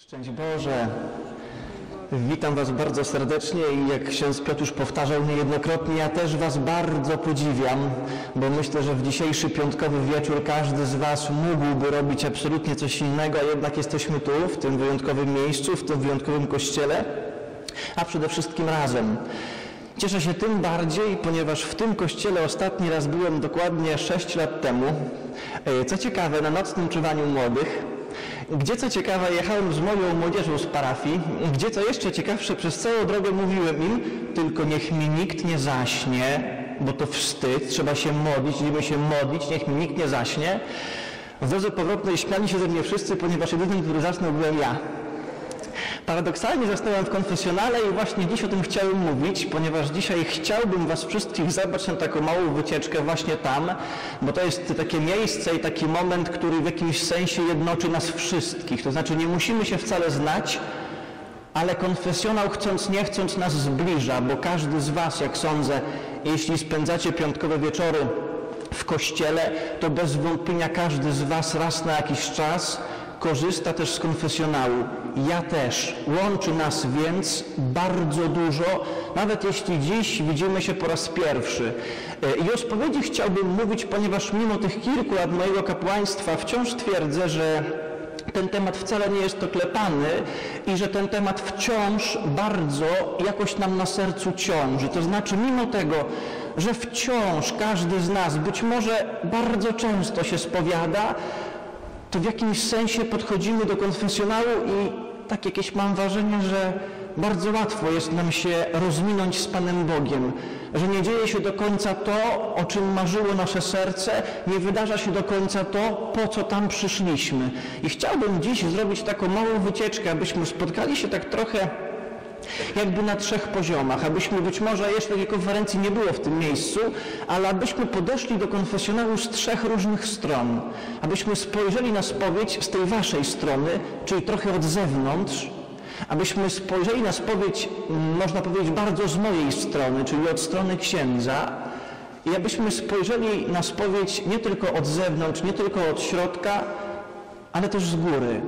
Szczęść Boże! Witam Was bardzo serdecznie i jak ksiądz Piotr już powtarzał niejednokrotnie, ja też Was bardzo podziwiam, bo myślę, że w dzisiejszy piątkowy wieczór każdy z Was mógłby robić absolutnie coś innego, a jednak jesteśmy tu, w tym wyjątkowym miejscu, w tym wyjątkowym kościele, a przede wszystkim razem. Cieszę się tym bardziej, ponieważ w tym kościele ostatni raz byłem dokładnie 6 lat temu. Co ciekawe, na nocnym czuwaniu młodych, gdzie co ciekawe jechałem z moją młodzieżą z parafii, gdzie co jeszcze ciekawsze przez całą drogę mówiłem im, tylko niech mi nikt nie zaśnie, bo to wstyd, trzeba się modlić, żeby się modlić, niech mi nikt nie zaśnie. W drodze powrotnej śmiali się ze mnie wszyscy, ponieważ jedynym, który zasnął, byłem ja. Paradoksalnie zasnąłem w konfesjonale i właśnie dziś o tym chciałem mówić, ponieważ dzisiaj chciałbym Was wszystkich zabrać na taką małą wycieczkę właśnie tam, bo to jest takie miejsce i taki moment, który w jakimś sensie jednoczy nas wszystkich. To znaczy nie musimy się wcale znać, ale konfesjonał chcąc nie chcąc nas zbliża, bo każdy z Was, jak sądzę, jeśli spędzacie piątkowe wieczory w kościele, to bez wątpienia każdy z Was raz na jakiś czas korzysta też z konfesjonału. Ja też. Łączy nas więc bardzo dużo, nawet jeśli dziś widzimy się po raz pierwszy. I o spowiedzi chciałbym mówić, ponieważ mimo tych kilku lat mojego kapłaństwa wciąż twierdzę, że ten temat wcale nie jest oklepany i że ten temat wciąż bardzo jakoś nam na sercu ciąży. To znaczy mimo tego, że wciąż każdy z nas być może bardzo często się spowiada, to w jakimś sensie podchodzimy do konfesjonału i tak jakieś mam wrażenie, że bardzo łatwo jest nam się rozminąć z Panem Bogiem, że nie dzieje się do końca to, o czym marzyło nasze serce, nie wydarza się do końca to, po co tam przyszliśmy. I chciałbym dziś zrobić taką małą wycieczkę, abyśmy spotkali się tak trochę jakby na 3 poziomach, abyśmy być może jeszcze takiej konferencji nie było w tym miejscu, ale abyśmy podeszli do konfesjonału z 3 różnych stron, abyśmy spojrzeli na spowiedź z tej waszej strony, czyli trochę od zewnątrz, abyśmy spojrzeli na spowiedź, można powiedzieć, bardzo z mojej strony, czyli od strony księdza, i abyśmy spojrzeli na spowiedź nie tylko od zewnątrz, nie tylko od środka, ale też z góry.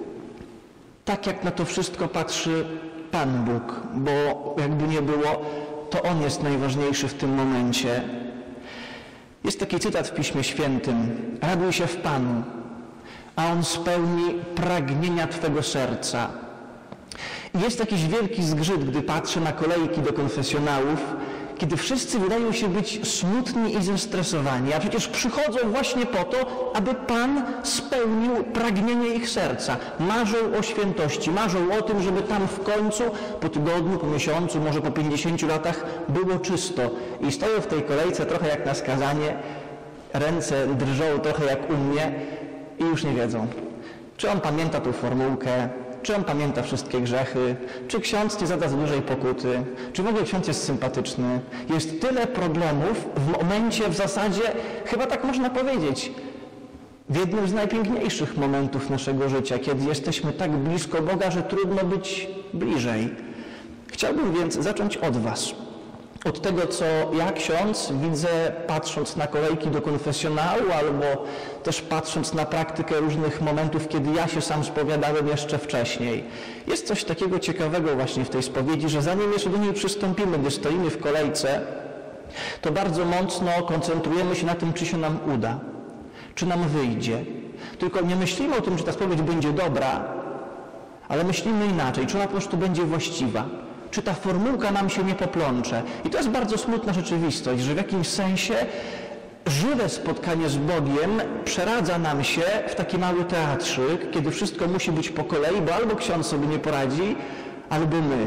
Tak jak na to wszystko patrzy Pan Bóg, bo jakby nie było, to On jest najważniejszy w tym momencie. Jest taki cytat w Piśmie Świętym: raduj się w Panu, a On spełni pragnienia Twego serca. I jest jakiś wielki zgrzyt, gdy patrzę na kolejki do konfesjonałów, kiedy wszyscy wydają się być smutni i zestresowani, a przecież przychodzą właśnie po to, aby Pan spełnił pragnienie ich serca. Marzą o świętości, marzą o tym, żeby tam w końcu, po tygodniu, po miesiącu, może po 50 latach było czysto. I stoją w tej kolejce trochę jak na skazanie, ręce drżą trochę jak u mnie i już nie wiedzą, czy on pamięta tą formułkę, czy on pamięta wszystkie grzechy, czy ksiądz nie zada za dużej pokuty, czy w ogóle ksiądz jest sympatyczny. Jest tyle problemów w momencie w zasadzie, chyba tak można powiedzieć, w jednym z najpiękniejszych momentów naszego życia, kiedy jesteśmy tak blisko Boga, że trudno być bliżej. Chciałbym więc zacząć od Was. Od tego, co ja, ksiądz, widzę patrząc na kolejki do konfesjonału, albo też patrząc na praktykę różnych momentów, kiedy ja się sam spowiadałem jeszcze wcześniej. Jest coś takiego ciekawego właśnie w tej spowiedzi, że zanim jeszcze do niej przystąpimy, gdy stoimy w kolejce, to bardzo mocno koncentrujemy się na tym, czy się nam uda, czy nam wyjdzie. Tylko nie myślimy o tym, czy ta spowiedź będzie dobra, ale myślimy inaczej, czy ona po prostu będzie właściwa. Czy ta formułka nam się nie poplącze. I to jest bardzo smutna rzeczywistość, że w jakimś sensie żywe spotkanie z Bogiem przeradza nam się w taki mały teatrzyk, kiedy wszystko musi być po kolei, bo albo ksiądz sobie nie poradzi, albo my.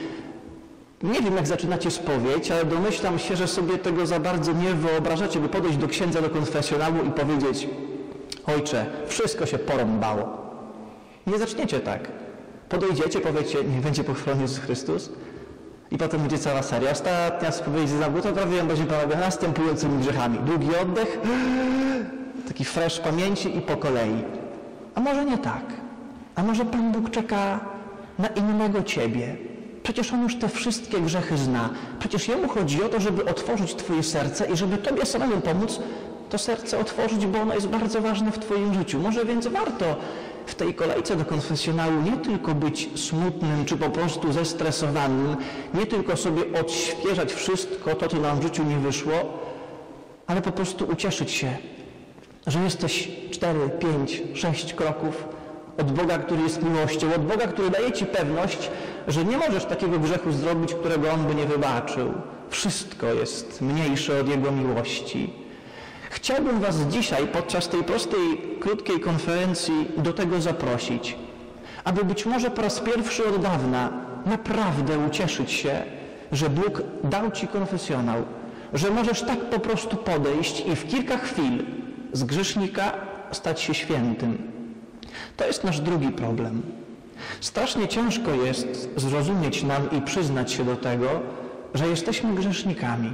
Nie wiem, jak zaczynacie spowiedź, ale domyślam się, że sobie tego za bardzo nie wyobrażacie, by podejść do księdza do konfesjonału i powiedzieć: ojcze, wszystko się porąbało. Nie zaczniecie tak. Podejdziecie, powiecie: niech będzie pochwalony Jezus Chrystus, i potem będzie cała seria. Ostatnia spowiedź za zabójstwo będzie polegała następującymi grzechami. Długi oddech, taki fresh pamięci i po kolei. A może nie tak? A może Pan Bóg czeka na innego Ciebie? Przecież On już te wszystkie grzechy zna. Przecież Jemu chodzi o to, żeby otworzyć Twoje serce i żeby Tobie samemu pomóc to serce otworzyć, bo ono jest bardzo ważne w Twoim życiu. Może więc warto w tej kolejce do konfesjonału nie tylko być smutnym czy po prostu zestresowanym, nie tylko sobie odświeżać wszystko to, co nam w życiu nie wyszło, ale po prostu ucieszyć się, że jesteś 4, 5, 6 kroków od Boga, który jest miłością, od Boga, który daje ci pewność, że nie możesz takiego grzechu zrobić, którego On by nie wybaczył. Wszystko jest mniejsze od Jego miłości. Chciałbym Was dzisiaj podczas tej prostej, krótkiej konferencji do tego zaprosić, aby być może po raz pierwszy od dawna naprawdę ucieszyć się, że Bóg dał Ci konfesjonał, że możesz tak po prostu podejść i w kilka chwil z grzesznika stać się świętym. To jest nasz drugi problem. Strasznie ciężko jest zrozumieć nam i przyznać się do tego, że jesteśmy grzesznikami.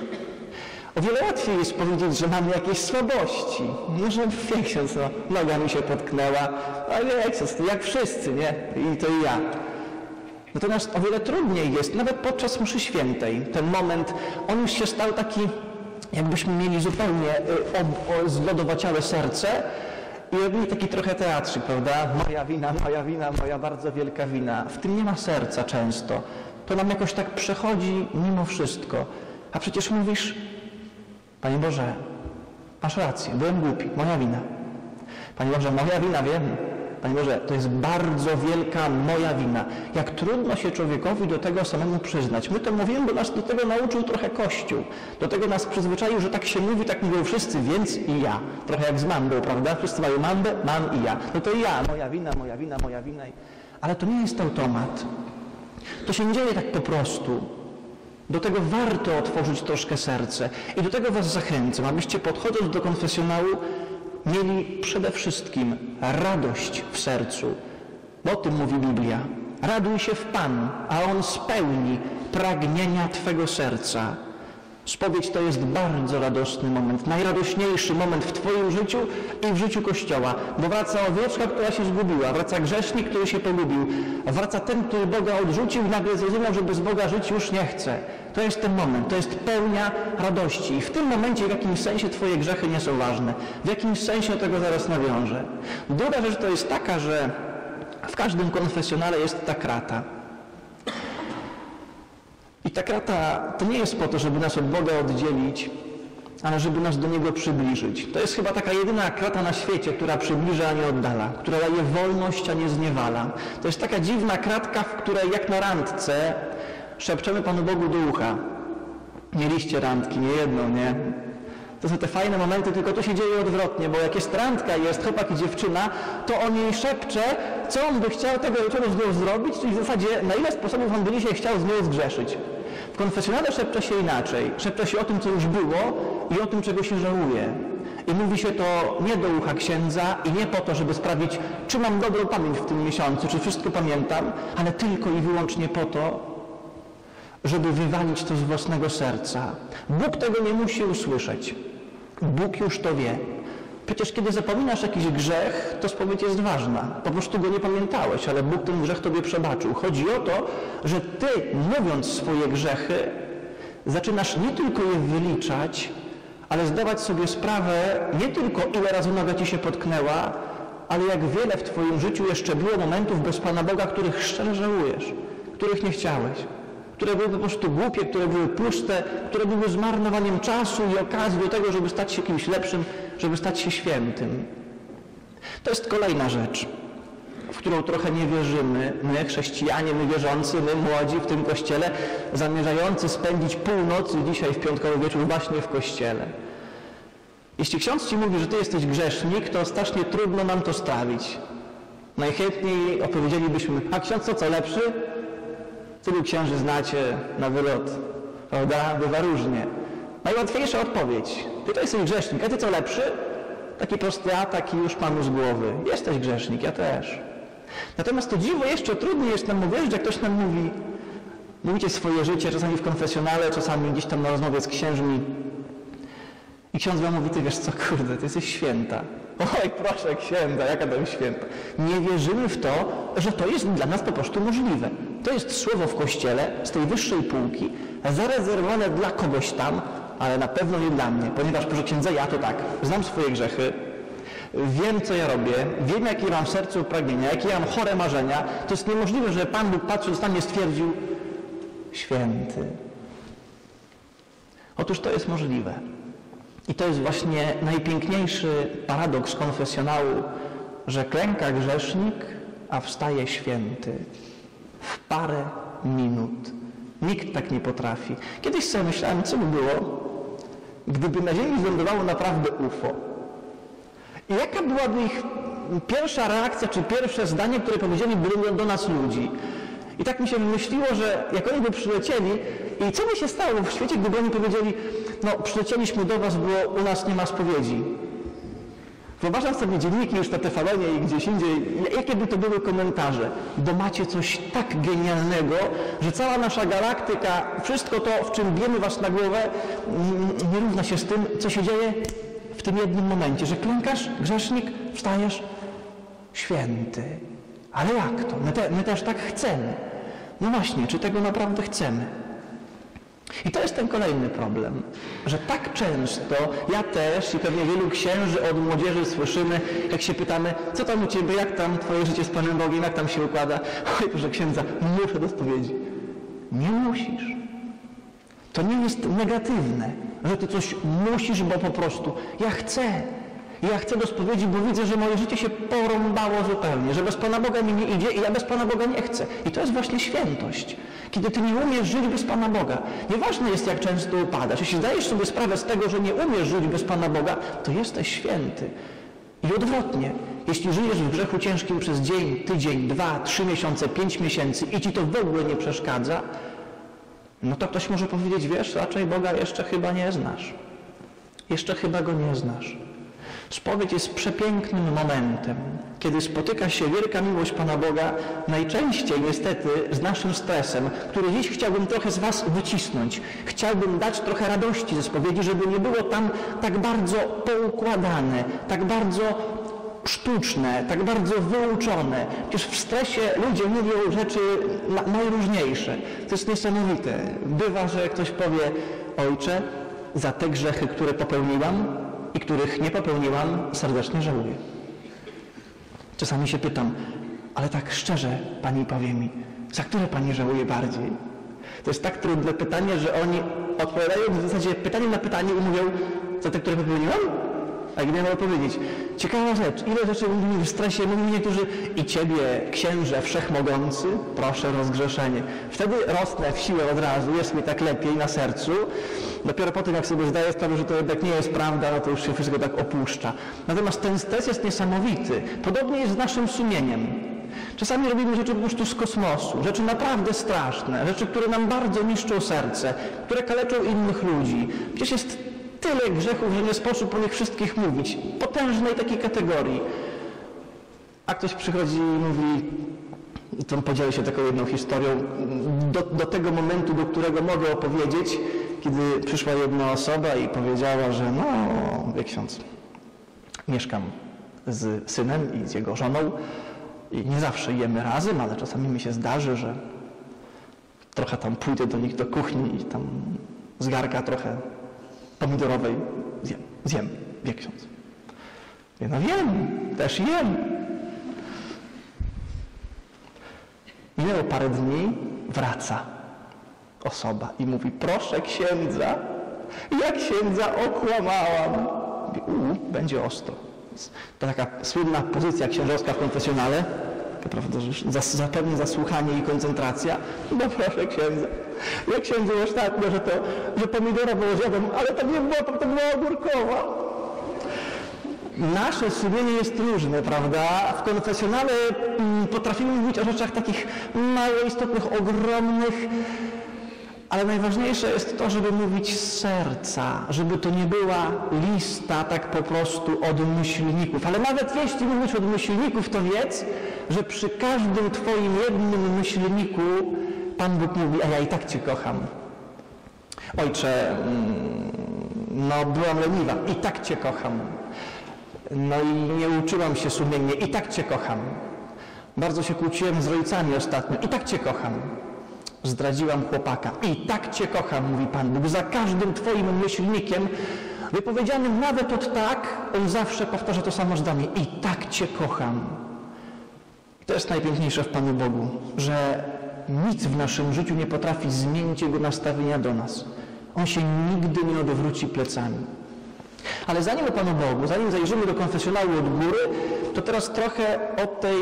O wiele łatwiej jest powiedzieć, że mamy jakieś słabości. Może wie ksiądz, noga mi się potknęła, ale wie ksiądz, jak wszyscy, nie? I to i ja. Natomiast o wiele trudniej jest, nawet podczas mszy świętej, ten moment, on już się stał taki, jakbyśmy mieli zupełnie zlodowaciałe serce i robili taki trochę teatrzyk, prawda? Moja wina, moja bardzo wielka wina. W tym nie ma serca często. To nam jakoś tak przechodzi mimo wszystko. A przecież mówisz, Panie Boże, masz rację, byłem głupi, moja wina. Panie Boże, moja wina, wiem. Panie Boże, to jest bardzo wielka moja wina. Jak trudno się człowiekowi do tego samemu przyznać. My to mówimy, bo nas do tego nauczył trochę Kościół. Do tego nas przyzwyczaił, że tak się mówi, tak mówią wszyscy, więc i ja. Trochę jak z mambą, prawda? Wszyscy mają mambę, mam i ja. No to i ja, moja wina, moja wina, moja wina. Ale to nie jest automat. To się nie dzieje tak po prostu. Do tego warto otworzyć troszkę serce. I do tego Was zachęcam, abyście podchodząc do konfesjonału mieli przede wszystkim radość w sercu. Bo o tym mówi Biblia. Raduj się w Panu, a On spełni pragnienia Twego serca. Spowiedź to jest bardzo radosny moment, najradośniejszy moment w Twoim życiu i w życiu Kościoła, bo wraca owieczka, która się zgubiła, wraca grzesznik, który się pogubił, wraca ten, który Boga odrzucił i nagle zrozumiał, że bez Boga żyć już nie chce. To jest ten moment, to jest pełnia radości i w tym momencie w jakimś sensie Twoje grzechy nie są ważne. W jakimś sensie tego zaraz nawiążę. Druga rzecz to jest taka, że w każdym konfesjonale jest ta krata. I ta krata to nie jest po to, żeby nas od Boga oddzielić, ale żeby nas do Niego przybliżyć. To jest chyba taka jedyna krata na świecie, która przybliża, a nie oddala, która daje wolność, a nie zniewala. To jest taka dziwna kratka, w której jak na randce szepczemy Panu Bogu do ucha. Mieliście randki, nie jedną, nie? To są te fajne momenty, tylko to się dzieje odwrotnie, bo jak jest randka, jest chłopak i dziewczyna, to on jej szepcze, co on by chciał tego wieczoru z nią zrobić, czyli w zasadzie na ile sposobów on by dzisiaj chciał z nią zgrzeszyć. W konfesjonale szepcze się inaczej. Szepcze się o tym, co już było i o tym, czego się żałuje. I mówi się to nie do ucha księdza i nie po to, żeby sprawdzić, czy mam dobrą pamięć w tym miesiącu, czy wszystko pamiętam, ale tylko i wyłącznie po to, żeby wywalić to z własnego serca. Bóg tego nie musi usłyszeć. Bóg już to wie. Przecież kiedy zapominasz jakiś grzech, to spowiedź jest ważna. Po prostu go nie pamiętałeś, ale Bóg ten grzech Tobie przebaczył. Chodzi o to, że Ty, mówiąc swoje grzechy, zaczynasz nie tylko je wyliczać, ale zdawać sobie sprawę nie tylko ile razy noga Ci się potknęła, ale jak wiele w Twoim życiu jeszcze było momentów bez Pana Boga, których szczerze żałujesz, których nie chciałeś, które były po prostu głupie, które były puste, które były zmarnowaniem czasu i okazji do tego, żeby stać się kimś lepszym, żeby stać się świętym. To jest kolejna rzecz, w którą trochę nie wierzymy. My, chrześcijanie, my wierzący, my młodzi w tym Kościele, zamierzający spędzić północy dzisiaj w piątkowy wieczór właśnie w Kościele. Jeśli ksiądz Ci mówi, że Ty jesteś grzesznik, to strasznie trudno nam to stawić. Najchętniej opowiedzielibyśmy, a ksiądz co lepszy? Tylu księży znacie na wylot, prawda? Bywa różnie. Najłatwiejsza odpowiedź. Ty to jesteś grzesznik, a Ty co lepszy? Taki prosty atak i już Panu z głowy. Jesteś grzesznik, ja też. Natomiast to dziwo jeszcze trudniej jest nam uwierzyć, jak ktoś nam mówi, mówicie swoje życie, czasami w konfesjonale, czasami gdzieś tam na rozmowie z księżmi. I ksiądz wam mówi, ty wiesz co, kurde, ty jesteś święta. Oj, proszę księdza, jaka to jest święta. Nie wierzymy w to, że to jest dla nas po prostu możliwe. To jest słowo w Kościele z tej wyższej półki, zarezerwowane dla kogoś tam, ale na pewno nie dla mnie, ponieważ proszę księdza, ja to tak, znam swoje grzechy, Wiem, co ja robię, wiem, jakie mam w sercu pragnienia, jakie mam chore marzenia. To jest niemożliwe, że Pan Bóg patrząc na mnie stwierdził: święty. Otóż to jest możliwe. I to jest właśnie najpiękniejszy paradoks konfesjonału, że klęka grzesznik, a wstaje święty. W parę minut. Nikt tak nie potrafi. Kiedyś sobie myślałem, co by było, gdyby na ziemi wylądowało naprawdę UFO. I jaka byłaby ich pierwsza reakcja, czy pierwsze zdanie, które powiedzieliby do nas ludzi. I tak mi się myśliło, że jak oni by przylecieli, i co by się stało w świecie, gdyby oni powiedzieli: no, przylecieliśmy do was, bo u nas nie ma spowiedzi. Wyobrażam sobie dzienniki już na TVN-ie i gdzieś indziej, jakie by to były komentarze. Bo macie coś tak genialnego, że cała nasza galaktyka, wszystko to, w czym bijemy was na głowę, nie równa się z tym, co się dzieje w tym jednym momencie, że klękasz, grzesznik, wstajesz, święty. Ale jak to? My też tak chcemy. No właśnie, czy tego naprawdę chcemy? I to jest ten kolejny problem, że tak często ja też i pewnie wielu księży od młodzieży słyszymy, jak się pytamy: co tam u ciebie, jak tam twoje życie z Panem Bogiem, jak tam się układa? Oj, proszę księdza, muszę do spowiedzi. Nie musisz. To nie jest negatywne, że ty coś musisz, bo po prostu ja chcę. Ja chcę do spowiedzi, bo widzę, że moje życie się porąbało zupełnie, że bez Pana Boga mi nie idzie i ja bez Pana Boga nie chcę. I to jest właśnie świętość. Kiedy ty nie umiesz żyć bez Pana Boga. Nieważne jest, jak często upadasz. Jeśli zdajesz sobie sprawę z tego, że nie umiesz żyć bez Pana Boga, to jesteś święty. I odwrotnie. Jeśli żyjesz w grzechu ciężkim przez dzień, tydzień, 2, 3 miesiące, 5 miesięcy i ci to w ogóle nie przeszkadza, no to ktoś może powiedzieć: wiesz, raczej Boga jeszcze chyba nie znasz. Jeszcze chyba Go nie znasz. Spowiedź jest przepięknym momentem, kiedy spotyka się wielka miłość Pana Boga, najczęściej niestety z naszym stresem, który dziś chciałbym trochę z was wycisnąć. Chciałbym dać trochę radości ze spowiedzi, żeby nie było tam tak bardzo poukładane, tak bardzo sztuczne, tak bardzo wyuczone. Przecież w stresie ludzie mówią rzeczy najróżniejsze. To jest niesamowite. Bywa, że ktoś powie: ojcze, za te grzechy, które popełniłam i których nie popełniłam, serdecznie żałuję. Czasami się pytam: ale tak szczerze, Pani powie mi, za które Pani żałuje bardziej? To jest tak trudne pytanie, że oni odpowiadają w zasadzie pytanie na pytanie i mówią: za te, które popełniłam? A gdy miałem powiedzieć: ciekawa rzecz, ile rzeczy mówili w stresie, mówili niektórzy: i Ciebie, księże wszechmogący, proszę rozgrzeszenie. Wtedy rosnę w siłę od razu, jest mi tak lepiej na sercu. Dopiero po tym, jak sobie zdaję sprawę, że to jednak nie jest prawda, no to już się wszystko tak opuszcza. Natomiast ten stres jest niesamowity. Podobnie jest z naszym sumieniem. Czasami robimy rzeczy po prostu z kosmosu, rzeczy naprawdę straszne, rzeczy, które nam bardzo niszczą serce, które kaleczą innych ludzi. Przecież jest tyle grzechów, że nie sposób o nich wszystkich mówić. Potężnej takiej kategorii. A ktoś przychodzi i mówi, to podzielę się taką jedną historią, do tego momentu, do którego mogę opowiedzieć, kiedy przyszła jedna osoba i powiedziała, że no, wie ksiądz, mieszkam z synem i z jego żoną i nie zawsze jemy razem, ale czasami mi się zdarzy, że trochę tam pójdę do nich do kuchni i tam z garka trochę pomidorowej zjem, wie ksiądz. No wiem, też jem. Minęło parę dni, wraca osoba i mówi: proszę księdza, ja księdza okłamałam. Będzie ostro. To taka słynna pozycja księżowska w konfesjonale, prawda, że zapewne zasłuchanie i koncentracja. No proszę księdza, ja księdzu ostatnio, że pomidora było zjadłem, ale to nie było, to była ogórkowa. Nasze sumienie jest różne, prawda? W konfesjonale potrafimy mówić o rzeczach takich mało istotnych, ogromnych, ale najważniejsze jest to, żeby mówić z serca, żeby to nie była lista tak po prostu od myślników. Ale nawet jeśli mówisz od myślników, to wiedz, że przy każdym twoim jednym myślniku Pan Bóg mówi: a ja i tak Cię kocham. Ojcze, no byłam leniwa, i tak Cię kocham. No i nie uczyłam się sumiennie, i tak Cię kocham. Bardzo się kłóciłem z rodzicami ostatnio, i tak Cię kocham. Zdradziłam chłopaka, i tak Cię kocham, mówi Pan Bóg. Za każdym Twoim myślnikiem wypowiedzianym nawet od tak, on zawsze powtarza to samo zdanie: i tak Cię kocham. To jest najpiękniejsze w Panu Bogu, że nic w naszym życiu nie potrafi zmienić Jego nastawienia do nas. On się nigdy nie odwróci plecami. Ale zanim o Panu Bogu, zanim zajrzymy do konfesjonału od góry, to teraz trochę o tej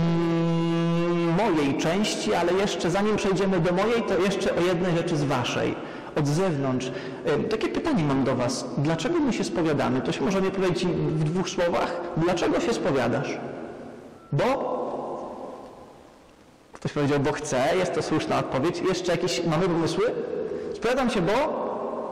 mojej części, ale jeszcze zanim przejdziemy do mojej, to jeszcze o jednej rzeczy z waszej, od zewnątrz. Takie pytanie mam do was. Dlaczego my się spowiadamy? To się może nie powiedzieć w 2 słowach. Dlaczego się spowiadasz? Bo? Ktoś powiedział, bo chcę. Jest to słuszna odpowiedź. Jeszcze jakieś mamy pomysły? Spowiadam się, bo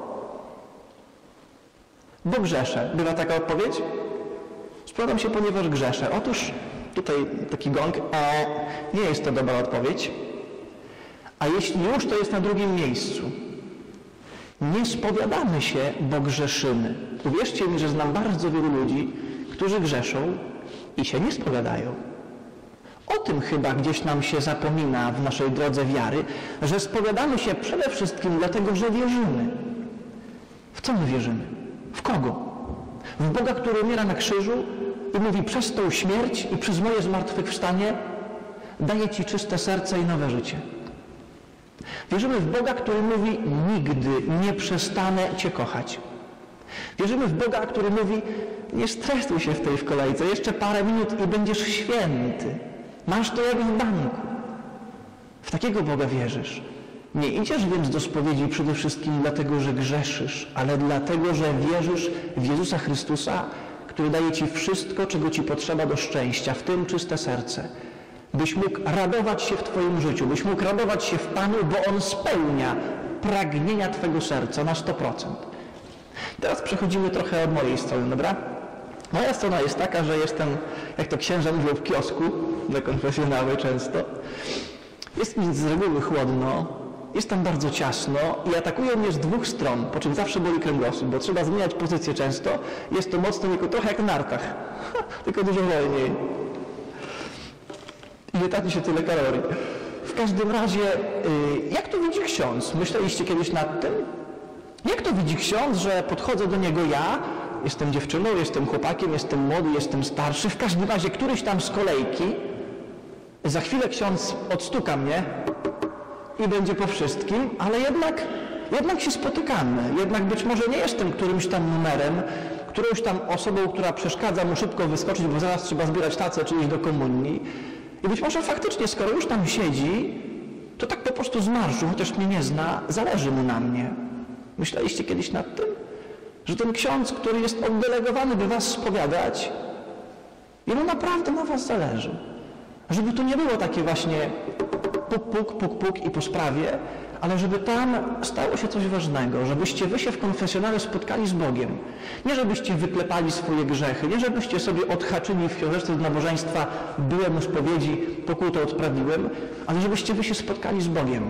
grzeszę. Bywa taka odpowiedź? Spowiadam się, ponieważ grzeszę. Otóż tutaj taki gong. Nie jest to dobra odpowiedź. A jeśli już, to jest na drugim miejscu. Nie spowiadamy się, bo grzeszymy. Uwierzcie mi, że znam bardzo wielu ludzi, którzy grzeszą i się nie spowiadają. O tym chyba gdzieś nam się zapomina w naszej drodze wiary, że spowiadamy się przede wszystkim dlatego, że wierzymy. W co my wierzymy? W kogo? W Boga, który umiera na krzyżu i mówi: przez tą śmierć i przez moje zmartwychwstanie daję Ci czyste serce i nowe życie. Wierzymy w Boga, który mówi: nigdy nie przestanę Cię kochać. Wierzymy w Boga, który mówi: nie stresuj się w kolejce, jeszcze parę minut i będziesz święty. Masz to jak w banku. W takiego Boga wierzysz. Nie idziesz więc do spowiedzi przede wszystkim dlatego, że grzeszysz, ale dlatego, że wierzysz w Jezusa Chrystusa, który daje Ci wszystko, czego Ci potrzeba do szczęścia, w tym czyste serce. Byś mógł radować się w Twoim życiu, byś mógł radować się w Panu, bo On spełnia pragnienia Twojego serca na 100%. Teraz przechodzimy trochę od mojej strony, dobra? Moja strona jest taka, że jestem, jak to księża mówią, w kiosku, na konfesjonały często. Jest mi z reguły chłodno, jest tam bardzo ciasno i atakują mnie z 2 stron, po czym zawsze boli kręgosłup, bo trzeba zmieniać pozycję często. Jest to mocno, trochę jak w nartach, tylko dużo wolniej. I nie traci się tyle kalorii. W każdym razie, jak to widzi ksiądz? Myśleliście kiedyś nad tym? Jak to widzi ksiądz, że podchodzę do niego ja, jestem dziewczyną, jestem chłopakiem, jestem młody, jestem starszy, w każdym razie któryś tam z kolejki, za chwilę ksiądz odstuka mnie i będzie po wszystkim, ale jednak się spotykamy. Jednak być może nie jestem którymś tam numerem, którąś tam osobą, która przeszkadza mu szybko wyskoczyć, bo zaraz trzeba zbierać tacę czy iść do komunii. I być może faktycznie, skoro już tam siedzi, to tak po prostu z marszu, chociaż mnie nie zna, zależy mu na mnie. Myśleliście kiedyś nad tym? Że ten ksiądz, który jest oddelegowany, by was spowiadać, jemu naprawdę na was zależy. Żeby to nie było takie właśnie puk i po sprawie, ale żeby tam stało się coś ważnego, żebyście wy się w konfesjonale spotkali z Bogiem. Nie żebyście wyklepali swoje grzechy, nie żebyście sobie odhaczyli w książeczce z nabożeństwa: byłem u spowiedzi, pokutę odprawiłem, ale żebyście wy się spotkali z Bogiem.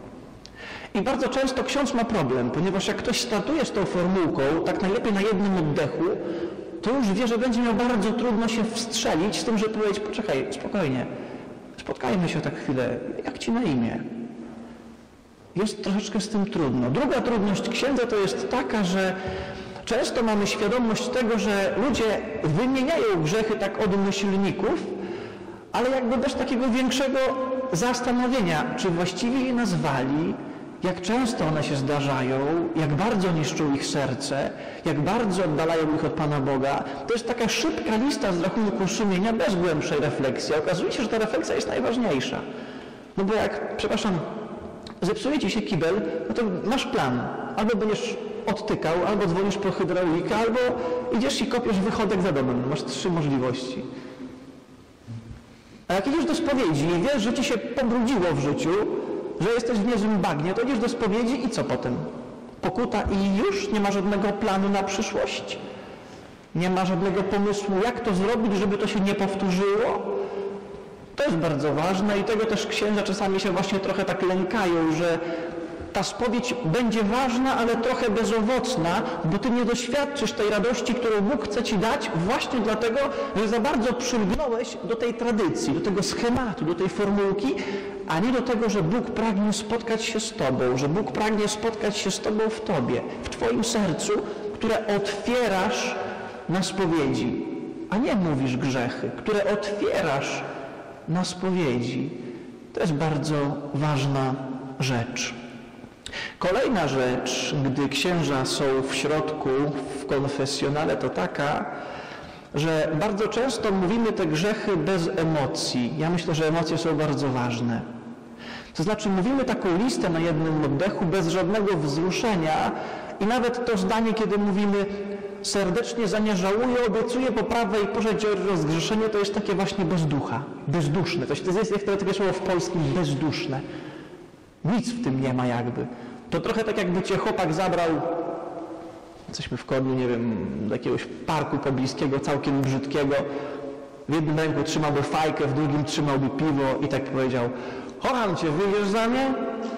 I bardzo często ksiądz ma problem, ponieważ jak ktoś startuje z tą formułką, tak najlepiej na jednym oddechu, to już wie, że będzie miał bardzo trudno się wstrzelić z tym, żeby powiedzieć: poczekaj, spokojnie, spotkajmy się tak chwilę, jak Ci na imię? Jest troszeczkę z tym trudno. Druga trudność księdza to jest taka, że często mamy świadomość tego, że ludzie wymieniają grzechy tak od myślników, ale jakby bez takiego większego zastanowienia, czy właściwie je nazwali, jak często one się zdarzają, jak bardzo niszczą ich serce, jak bardzo oddalają ich od Pana Boga. To jest taka szybka lista z rachunku sumienia bez głębszej refleksji. Okazuje się, że ta refleksja jest najważniejsza. No bo jak, przepraszam, zepsuje Ci się kibel, no to masz plan. Albo będziesz odtykał, albo dzwonisz po hydraulika, albo idziesz i kopiesz wychodek za domem. Masz 3 możliwości. A jak idziesz do spowiedzi i wiesz, że Ci się pobrudziło w życiu, że jesteś w niezłym bagnie, to idziesz do spowiedzi i co potem? Pokuta i już nie ma żadnego planu na przyszłość? Nie ma żadnego pomysłu, jak to zrobić, żeby to się nie powtórzyło? To jest bardzo ważne i tego też księża czasami się właśnie trochę tak lękają, że ta spowiedź będzie ważna, ale trochę bezowocna, bo Ty nie doświadczysz tej radości, którą Bóg chce Ci dać właśnie dlatego, że za bardzo przylgnąłeś do tej tradycji, do tego schematu, do tej formułki, a nie do tego, że Bóg pragnie spotkać się z Tobą, że Bóg pragnie spotkać się z Tobą w Tobie, w Twoim sercu, które otwierasz na spowiedzi, a nie mówisz grzechy, które otwierasz na spowiedzi. To jest bardzo ważna rzecz. Kolejna rzecz, gdy księża są w środku, w konfesjonale, to taka, że bardzo często mówimy te grzechy bez emocji. Ja myślę, że emocje są bardzo ważne. To znaczy mówimy taką listę na jednym oddechu bez żadnego wzruszenia i nawet to zdanie, kiedy mówimy serdecznie za nie żałuję, obiecuję poprawę i pożeć o rozgrzeszenie, to jest takie właśnie bez ducha, bezduszne. To jest jak takie słowo w polskim bezduszne. Nic w tym nie ma jakby. To trochę tak jakby cię chłopak zabrał, jesteśmy w Kodniu, nie wiem, do jakiegoś parku pobliskiego, całkiem brzydkiego. W jednym ręku trzymałby fajkę, w drugim trzymałby piwo i tak powiedział: kocham cię, wyjdziesz za mnie?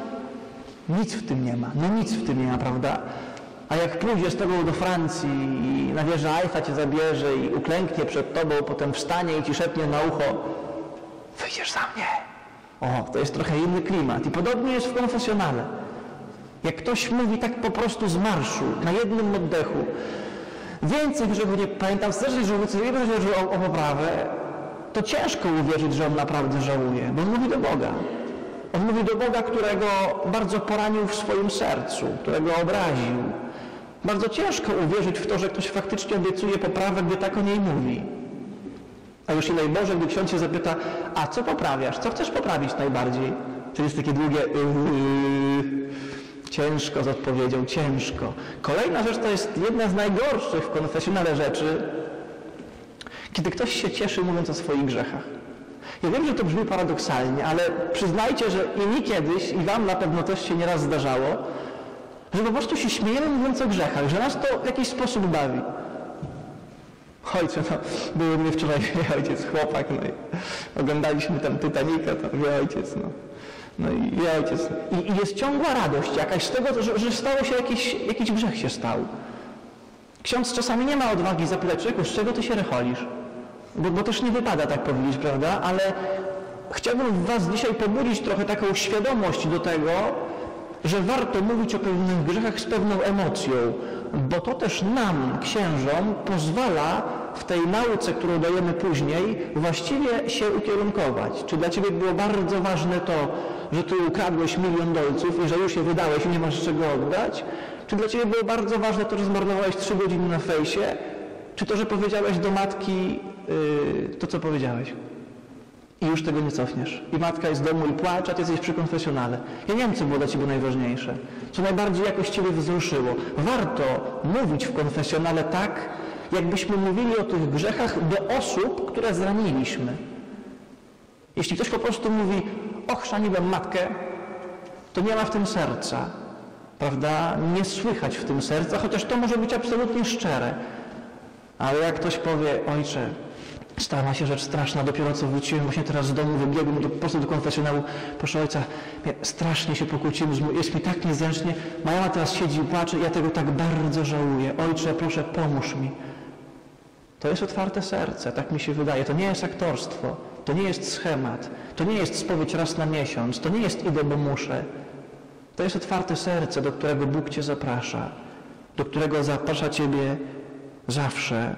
Nic w tym nie ma. No nic w tym nie ma, prawda? A jak pójdzie z tobą do Francji i na wieżę Eiffla cię zabierze i uklęknie przed tobą, potem wstanie i ci szepnie na ucho: wyjdziesz za mnie. O, to jest trochę inny klimat. I podobnie jest w konfesjonale. Jak ktoś mówi tak po prostu z marszu, na jednym oddechu, więcej grzechów nie pamiętam, strasznie żałuję, że o poprawę, to ciężko uwierzyć, że on naprawdę żałuje, bo on mówi do Boga. On mówi do Boga, którego bardzo poranił w swoim sercu, którego obraził. Bardzo ciężko uwierzyć w to, że ktoś faktycznie obiecuje poprawę, gdy tak o niej mówi. A już i najboże, gdy ksiądz się zapyta: a co poprawiasz? Co chcesz poprawić najbardziej? To jest takie długie ciężko z odpowiedzią, ciężko. Kolejna rzecz to jest jedna z najgorszych w konfesjonale rzeczy, kiedy ktoś się cieszy mówiąc o swoich grzechach. Ja wiem, że to brzmi paradoksalnie, ale przyznajcie, że i mi kiedyś, i wam na pewno też się nieraz zdarzało, że po prostu się śmiejemy mówiąc o grzechach, że nas to w jakiś sposób bawi. Ojcze, no, był mnie wczoraj ojciec, chłopak, no i oglądaliśmy tam Titanica, tam ojciec, no. No i ojciec. I jest ciągła radość jakaś z tego, że stało się jakiś grzech się stał. Ksiądz czasami nie ma odwagi zapytać: człowieku, z czego ty się recholisz? Bo też nie wypada tak powiedzieć, prawda? Ale chciałbym w was dzisiaj pobudzić trochę taką świadomość do tego, że warto mówić o pewnych grzechach z pewną emocją, bo to też nam, księżom, pozwala w tej nauce, którą dajemy później, właściwie się ukierunkować. Czy dla ciebie było bardzo ważne to, że ty ukradłeś $1 000 000 i że już je wydałeś i nie masz czego oddać? Czy dla ciebie było bardzo ważne to, że zmarnowałeś 3 godziny na fejsie? Czy to, że powiedziałeś do matki to, co powiedziałeś? I już tego nie cofniesz. I matka jest w domu i płacze, a ty jesteś przy konfesjonale. Ja nie wiem, co było dla ciebie najważniejsze. Co najbardziej jakoś ciebie wzruszyło. Warto mówić w konfesjonale tak, jakbyśmy mówili o tych grzechach do osób, które zraniliśmy. Jeśli ktoś po prostu mówi: och, szaniłem matkę, to nie ma w tym serca. Prawda? Nie słychać w tym serca, chociaż to może być absolutnie szczere. Ale jak ktoś powie: ojcze, stała się rzecz straszna, dopiero co wróciłem, właśnie teraz z domu wybiegłem po prostu do konfesjonału, proszę ojca, strasznie się pokłóciłem, jest mi tak niezręcznie, moja mama teraz siedzi i płacze, ja tego tak bardzo żałuję, ojcze, proszę, pomóż mi. To jest otwarte serce, tak mi się wydaje, to nie jest aktorstwo, to nie jest schemat, to nie jest spowiedź raz na miesiąc, to nie jest idę, bo muszę. To jest otwarte serce, do którego Bóg cię zaprasza, do którego zaprasza ciebie zawsze.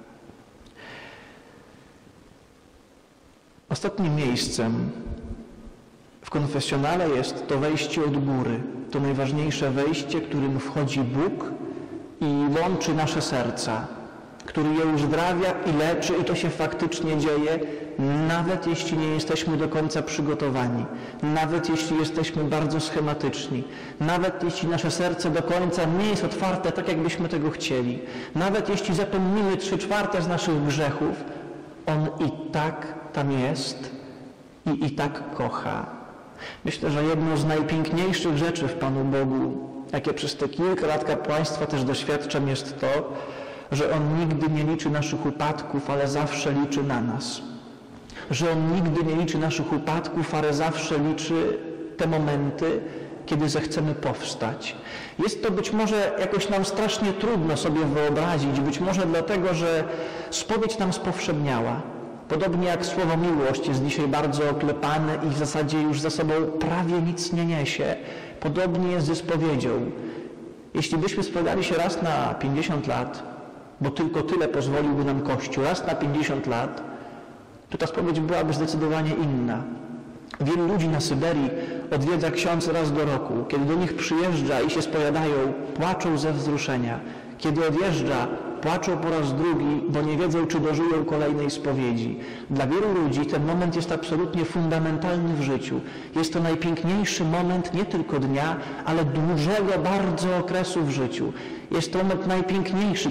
Ostatnim miejscem w konfesjonale jest to wejście od góry. To najważniejsze wejście, którym wchodzi Bóg i łączy nasze serca, który je uzdrawia i leczy, i to się faktycznie dzieje, nawet jeśli nie jesteśmy do końca przygotowani, nawet jeśli jesteśmy bardzo schematyczni, nawet jeśli nasze serce do końca nie jest otwarte tak, jakbyśmy tego chcieli, nawet jeśli zapomnimy 3/4 z naszych grzechów, On i tak tam jest i tak kocha. Myślę, że jedną z najpiękniejszych rzeczy w Panu Bogu, jakie przez te kilka lat kapłaństwa też doświadczam, jest to, że On nigdy nie liczy naszych upadków, ale zawsze liczy na nas. Że On nigdy nie liczy naszych upadków, ale zawsze liczy te momenty, kiedy zechcemy powstać. Jest to być może jakoś nam strasznie trudno sobie wyobrazić, być może dlatego, że spowiedź nam spowszedniała. Podobnie jak słowo miłość jest dzisiaj bardzo oklepane i w zasadzie już za sobą prawie nic nie niesie. Podobnie jest ze spowiedzią. Jeśli byśmy spotkali się raz na 50 lat, bo tylko tyle pozwoliłby nam Kościół, raz na 50 lat, to ta spowiedź byłaby zdecydowanie inna. Wielu ludzi na Syberii odwiedza ksiądz raz do roku. Kiedy do nich przyjeżdża i się spowiadają, płaczą ze wzruszenia. Kiedy odjeżdża, płaczą po raz drugi, bo nie wiedzą, czy dożyją kolejnej spowiedzi. Dla wielu ludzi ten moment jest absolutnie fundamentalny w życiu. Jest to najpiękniejszy moment nie tylko dnia, ale dłużego bardzo okresu w życiu. Jest to moment najpiękniejszy,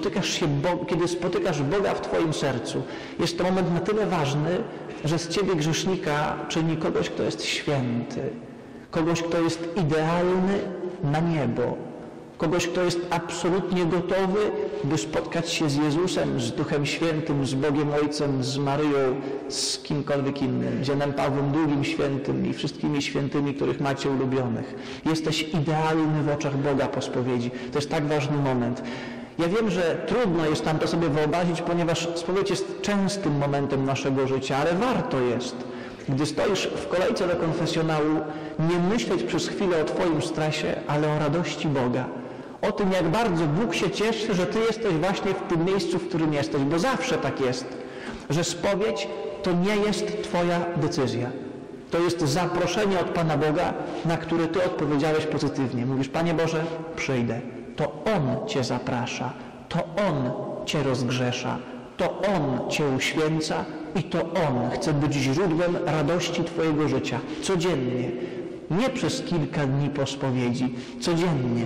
kiedy spotykasz Boga w Twoim sercu. Jest to moment na tyle ważny, że z Ciebie grzesznika czyni kogoś, kto jest święty. Kogoś, kto jest idealny na niebo. Kogoś, kto jest absolutnie gotowy, by spotkać się z Jezusem, z Duchem Świętym, z Bogiem Ojcem, z Maryją, z kimkolwiek innym, z Janem Pawłem II Świętym i wszystkimi świętymi, których macie ulubionych. Jesteś idealny w oczach Boga po spowiedzi. To jest tak ważny moment. Ja wiem, że trudno jest nam to sobie wyobrazić, ponieważ spowiedź jest częstym momentem naszego życia, ale warto jest, gdy stoisz w kolejce do konfesjonału, nie myśleć przez chwilę o Twoim stresie, ale o radości Boga. O tym, jak bardzo Bóg się cieszy, że Ty jesteś właśnie w tym miejscu, w którym jesteś, bo zawsze tak jest, że spowiedź to nie jest Twoja decyzja. To jest zaproszenie od Pana Boga, na które Ty odpowiedziałeś pozytywnie. Mówisz, Panie Boże, przyjdę. To On Cię zaprasza, to On Cię rozgrzesza, to On Cię uświęca i to On chce być źródłem radości Twojego życia. Codziennie. Nie przez kilka dni po spowiedzi. Codziennie.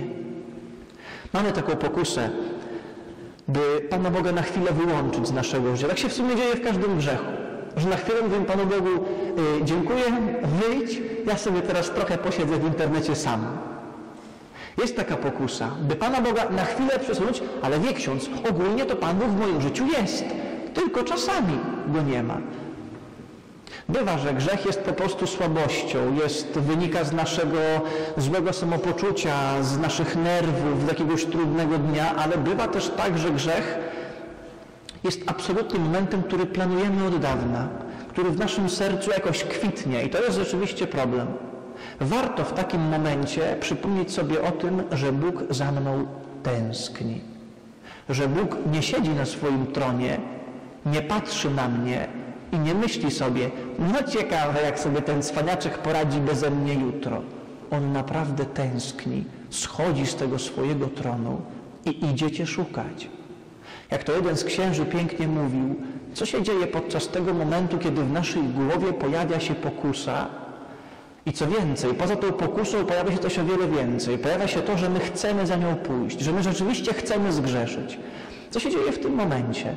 Mamy taką pokusę, by Pana Boga na chwilę wyłączyć z naszego życia. Tak się w sumie dzieje w każdym grzechu. Że na chwilę mówię Panu Bogu, dziękuję, wyjdź, ja sobie teraz trochę posiedzę w internecie sam. Jest taka pokusa, by Pana Boga na chwilę przesunąć, ale wie ksiądz, ogólnie to Pan Bóg w moim życiu jest, tylko czasami Go nie ma. Bywa, że grzech jest po prostu słabością, wynika z naszego złego samopoczucia, z naszych nerwów, z jakiegoś trudnego dnia, ale bywa też tak, że grzech jest absolutnie momentem, który planujemy od dawna, który w naszym sercu jakoś kwitnie i to jest rzeczywiście problem. Warto w takim momencie przypomnieć sobie o tym, że Bóg za mną tęskni. Że Bóg nie siedzi na swoim tronie, nie patrzy na mnie i nie myśli sobie, no ciekawe, jak sobie ten cwaniaczek poradzi beze mnie jutro. On naprawdę tęskni, schodzi z tego swojego tronu i idzie Cię szukać. Jak to jeden z księży pięknie mówił, co się dzieje podczas tego momentu, kiedy w naszej głowie pojawia się pokusa, i co więcej, poza tą pokusą pojawia się coś o wiele więcej. Pojawia się to, że my chcemy za nią pójść, że my rzeczywiście chcemy zgrzeszyć. Co się dzieje w tym momencie?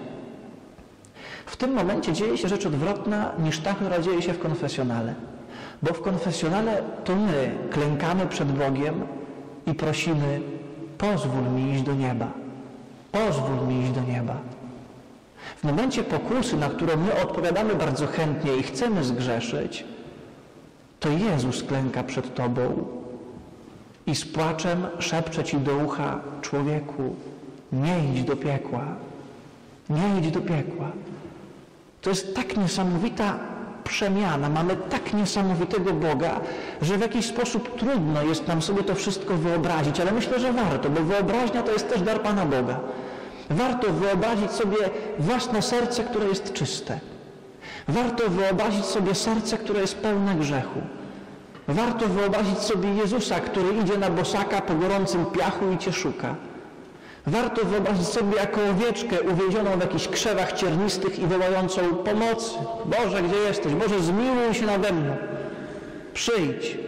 W tym momencie dzieje się rzecz odwrotna niż ta, która dzieje się w konfesjonale. Bo w konfesjonale to my klękamy przed Bogiem i prosimy, pozwól mi iść do nieba. Pozwól mi iść do nieba. W momencie pokusy, na którą my odpowiadamy bardzo chętnie i chcemy zgrzeszyć, to Jezus klęka przed Tobą i z płaczem szepcze Ci do ucha, człowieku, nie idź do piekła, nie idź do piekła. To jest tak niesamowita przemiana, mamy tak niesamowitego Boga, że w jakiś sposób trudno jest nam sobie to wszystko wyobrazić, ale myślę, że warto, bo wyobraźnia to jest też dar Pana Boga. Warto wyobrazić sobie własne serce, które jest czyste. Warto wyobrazić sobie serce, które jest pełne grzechu. Warto wyobrazić sobie Jezusa, który idzie na bosaka po gorącym piachu i Cię szuka. Warto wyobrazić sobie jako owieczkę uwięzioną w jakichś krzewach ciernistych i wołającą pomocy. Boże, gdzie jesteś? Boże, zmiłuj się nade mną. Przyjdź.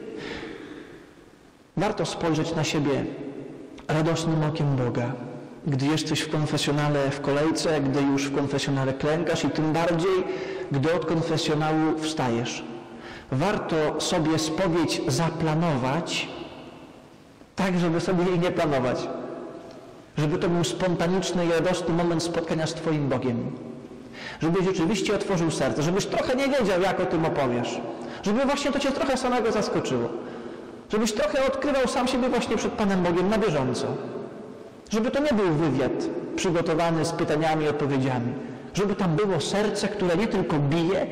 Warto spojrzeć na siebie radosnym okiem Boga. Gdy jesteś w konfesjonale w kolejce, gdy już w konfesjonale klękasz i tym bardziej, gdy od konfesjonału wstajesz. Warto sobie spowiedź zaplanować tak, żeby sobie jej nie planować. Żeby to był spontaniczny i radosny moment spotkania z Twoim Bogiem. Żebyś rzeczywiście otworzył serce, żebyś trochę nie wiedział, jak o tym opowiesz. Żeby właśnie to Cię trochę samego zaskoczyło. Żebyś trochę odkrywał sam siebie właśnie przed Panem Bogiem na bieżąco. Żeby to nie był wywiad przygotowany z pytaniami i odpowiedziami. Żeby tam było serce, które nie tylko bije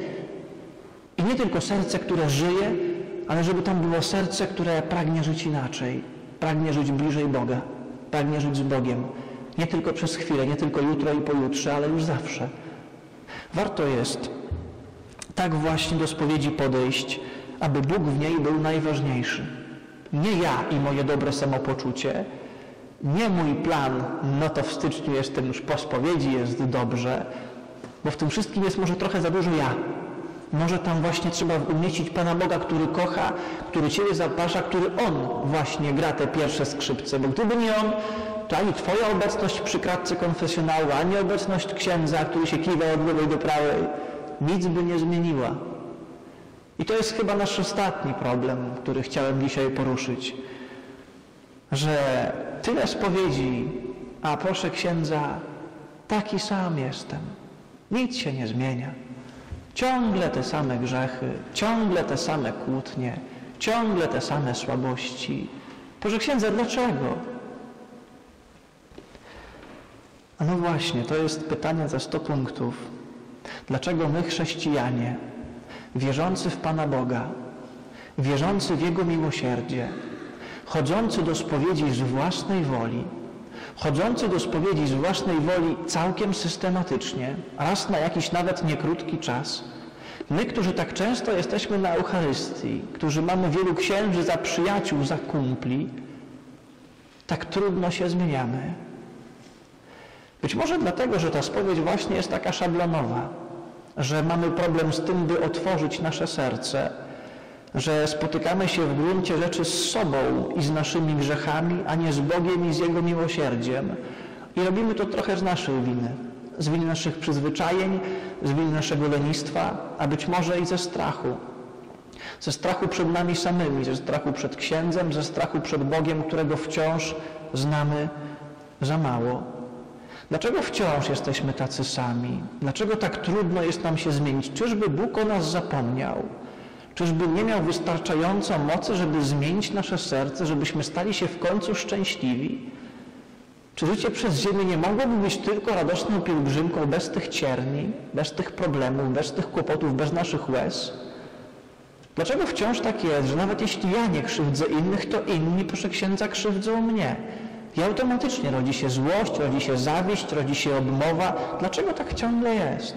i nie tylko serce, które żyje, ale żeby tam było serce, które pragnie żyć inaczej. pragnie żyć bliżej Boga, pragnie żyć z Bogiem. Nie tylko przez chwilę, nie tylko jutro i pojutrze, ale już zawsze. Warto jest tak właśnie do spowiedzi podejść, aby Bóg w niej był najważniejszy. Nie ja i moje dobre samopoczucie, nie mój plan, no to w styczniu jestem już po spowiedzi, jest dobrze, bo w tym wszystkim jest może trochę za dużo ja. Może tam właśnie trzeba umieścić Pana Boga, który kocha, który Ciebie zaprasza, który On właśnie gra te pierwsze skrzypce, bo gdyby nie On, to ani Twoja obecność przy kratce konfesjonału, ani obecność księdza, który się kiwa od lewej do prawej, nic by nie zmieniła. I to jest chyba nasz ostatni problem, który chciałem dzisiaj poruszyć, że tyle spowiedzi, a proszę księdza, taki sam jestem. Nic się nie zmienia. Ciągle te same grzechy, ciągle te same kłótnie, ciągle te same słabości. Proszę księdza, dlaczego? A no właśnie, to jest pytanie za 100 punktów. Dlaczego my, chrześcijanie, wierzący w Pana Boga, wierzący w Jego miłosierdzie, chodzący do spowiedzi z własnej woli, chodzący do spowiedzi z własnej woli całkiem systematycznie, raz na jakiś nawet niekrótki czas, my, którzy tak często jesteśmy na Eucharystii, którzy mamy wielu księży za przyjaciół, za kumpli, tak trudno się zmieniamy. Być może dlatego, że ta spowiedź właśnie jest taka szablonowa, że mamy problem z tym, by otworzyć nasze serce, że spotykamy się w gruncie rzeczy z sobą i z naszymi grzechami, a nie z Bogiem i z Jego miłosierdziem. I robimy to trochę z naszej winy, z winy naszych przyzwyczajeń, z winy naszego lenistwa, a być może i ze strachu. Ze strachu przed nami samymi, ze strachu przed księdzem, ze strachu przed Bogiem, którego wciąż znamy za mało. Dlaczego wciąż jesteśmy tacy sami? Dlaczego tak trudno jest nam się zmienić? Czyżby Bóg o nas zapomniał? Czyżby nie miał wystarczająco mocy, żeby zmienić nasze serce, żebyśmy stali się w końcu szczęśliwi? Czy życie przez ziemię nie mogłoby być tylko radosną pielgrzymką bez tych cierni, bez tych problemów, bez tych kłopotów, bez naszych łez? Dlaczego wciąż tak jest, że nawet jeśli ja nie krzywdzę innych, to inni, proszę księdza, krzywdzą mnie? I automatycznie rodzi się złość, rodzi się zawiść, rodzi się odmowa. Dlaczego tak ciągle jest?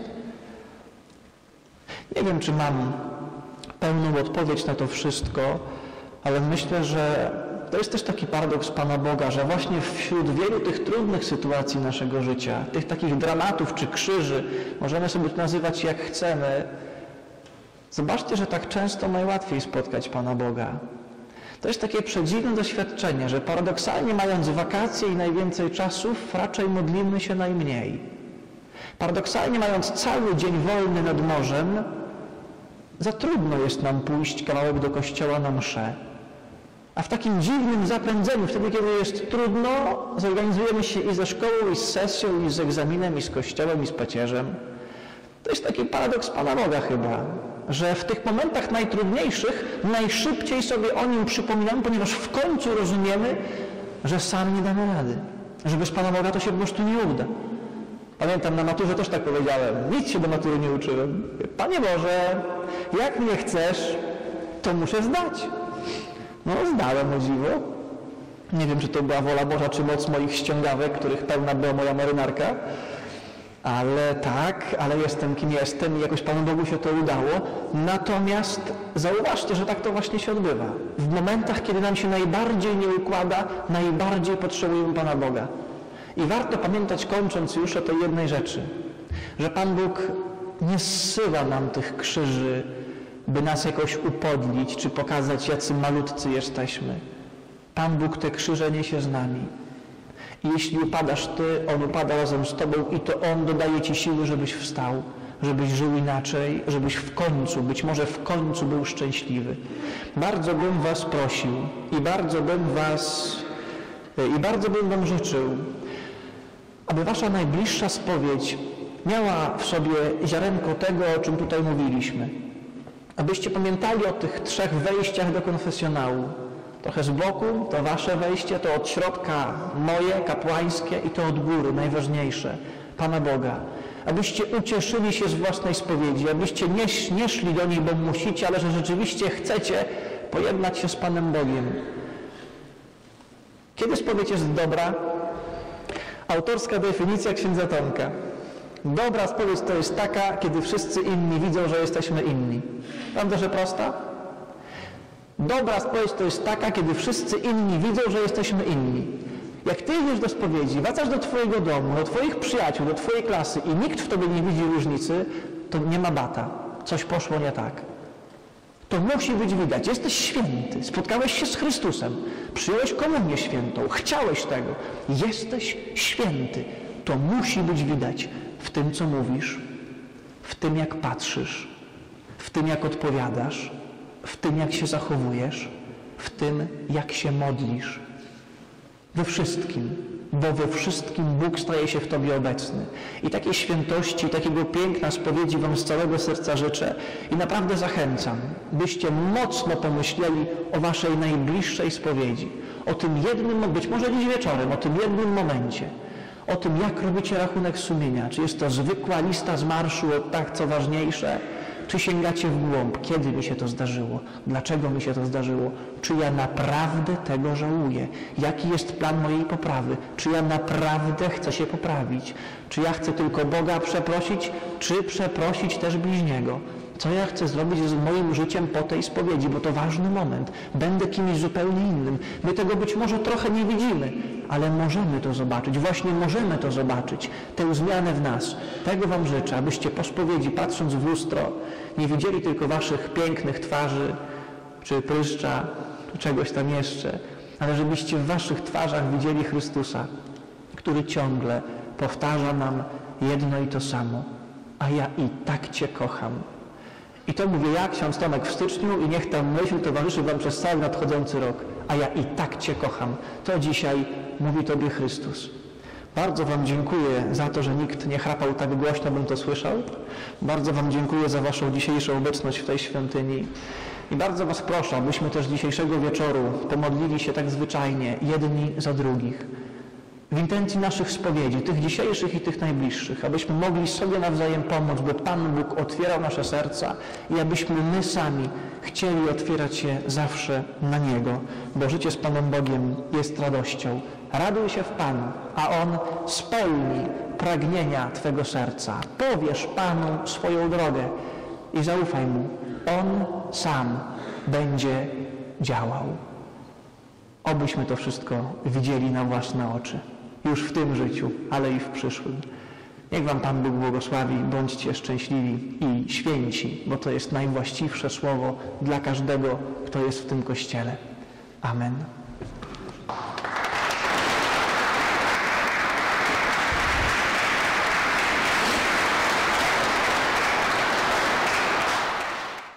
Nie wiem, czy mam pełną odpowiedź na to wszystko, ale myślę, że to jest też taki paradoks Pana Boga, że właśnie wśród wielu tych trudnych sytuacji naszego życia, tych takich dramatów czy krzyży, możemy sobie to nazywać jak chcemy, zobaczcie, że tak często najłatwiej spotkać Pana Boga. To jest takie przedziwne doświadczenie, że paradoksalnie mając wakacje i najwięcej czasów, raczej modlimy się najmniej. Paradoksalnie mając cały dzień wolny nad morzem, za trudno jest nam pójść kawałek do kościoła na mszę. A w takim dziwnym zapędzeniu, wtedy kiedy jest trudno, zorganizujemy się i ze szkołą, i z sesją, i z egzaminem, i z kościołem, i z pacierzem. To jest taki paradoks Pana Boga chyba, że w tych momentach najtrudniejszych najszybciej sobie o Nim przypominamy, ponieważ w końcu rozumiemy, że sami nie damy rady, że bez Pana Boga to się po prostu nie uda. Pamiętam, na maturze też tak powiedziałem, nic się do matury nie uczyłem. Panie Boże, jak mnie chcesz, to muszę zdać. No zdałem, o dziwo. Nie wiem, czy to była wola Boża, czy moc moich ściągawek, których pełna była moja marynarka. Ale tak, ale jestem kim jestem i jakoś Panu Bogu się to udało. Natomiast zauważcie, że tak to właśnie się odbywa. W momentach, kiedy nam się najbardziej nie układa, najbardziej potrzebujemy Pana Boga. I warto pamiętać, kończąc już, o tej jednej rzeczy, że Pan Bóg nie zsyła nam tych krzyży, by nas jakoś upodlić, czy pokazać, jacy malutcy jesteśmy. Pan Bóg te krzyże niesie z nami. I jeśli upadasz Ty, On upada razem z Tobą i to On dodaje Ci siły, żebyś wstał, żebyś żył inaczej, żebyś w końcu, być może w końcu był szczęśliwy. Bardzo bym Was prosił i bardzo bym Wam życzył, aby Wasza najbliższa spowiedź miała w sobie ziarenko tego, o czym tutaj mówiliśmy. Abyście pamiętali o tych 3 wejściach do konfesjonału. Trochę z boku, to Wasze wejście, to od środka moje, kapłańskie i to od góry, najważniejsze, Pana Boga. Abyście ucieszyli się z własnej spowiedzi, abyście nie szli do niej, bo musicie, ale że rzeczywiście chcecie pojednać się z Panem Bogiem. Kiedy spowiedź jest dobra? Autorska definicja księdza Tomka. Dobra spowiedź to jest taka, kiedy wszyscy inni widzą, że jesteśmy inni. Prawda, że prosta? Dobra spowiedź to jest taka, kiedy wszyscy inni widzą, że jesteśmy inni. Jak ty idziesz do spowiedzi, wracasz do twojego domu, do twoich przyjaciół, do twojej klasy i nikt w tobie nie widzi różnicy, to nie ma bata. Coś poszło nie tak. To musi być widać. Jesteś święty. Spotkałeś się z Chrystusem. Przyjąłeś komunię świętą. Chciałeś tego. Jesteś święty. To musi być widać w tym, co mówisz, w tym, jak patrzysz, w tym, jak odpowiadasz, w tym, jak się zachowujesz, w tym, jak się modlisz. We wszystkim, bo we wszystkim Bóg staje się w tobie obecny. I takiej świętości, takiego piękna spowiedzi wam z całego serca życzę i naprawdę zachęcam, byście mocno pomyśleli o waszej najbliższej spowiedzi. O tym jednym, być może dziś wieczorem, o tym jednym momencie. O tym, jak robicie rachunek sumienia. Czy jest to zwykła lista z marszu od tak, co ważniejsze? Czy sięgacie w głąb? Kiedy mi się to zdarzyło? Dlaczego mi się to zdarzyło? Czy ja naprawdę tego żałuję? Jaki jest plan mojej poprawy? Czy ja naprawdę chcę się poprawić? Czy ja chcę tylko Boga przeprosić? Czy przeprosić też bliźniego? Co ja chcę zrobić z moim życiem po tej spowiedzi? Bo to ważny moment. Będę kimś zupełnie innym. My tego być może trochę nie widzimy, ale możemy to zobaczyć. Właśnie możemy to zobaczyć. Tę zmianę w nas. Tego wam życzę, abyście po spowiedzi, patrząc w lustro, nie widzieli tylko waszych pięknych twarzy, czy pryszcza, czy czegoś tam jeszcze, ale żebyście w waszych twarzach widzieli Chrystusa, który ciągle powtarza nam jedno i to samo. A ja i tak Cię kocham. I to mówię ja, ksiądz Tomek w styczniu i niech ta myśl towarzyszy wam przez cały nadchodzący rok. A ja i tak Cię kocham. To dzisiaj mówi Tobie Chrystus. Bardzo wam dziękuję za to, że nikt nie chrapał tak głośno, bym to słyszał. Bardzo wam dziękuję za waszą dzisiejszą obecność w tej świątyni. I bardzo was proszę, abyśmy też dzisiejszego wieczoru pomodlili się tak zwyczajnie, jedni za drugich. W intencji naszych spowiedzi, tych dzisiejszych i tych najbliższych, abyśmy mogli sobie nawzajem pomóc, by Pan Bóg otwierał nasze serca i abyśmy my sami chcieli otwierać się zawsze na Niego, bo życie z Panem Bogiem jest radością. Raduj się w Panu, a On spełni pragnienia Twego serca. Powierz Panu swoją drogę i zaufaj Mu. On sam będzie działał. Obyśmy to wszystko widzieli na własne oczy. Już w tym życiu, ale i w przyszłym. Niech wam Pan Bóg błogosławi, bądźcie szczęśliwi i święci, bo to jest najwłaściwsze słowo dla każdego, kto jest w tym Kościele. Amen.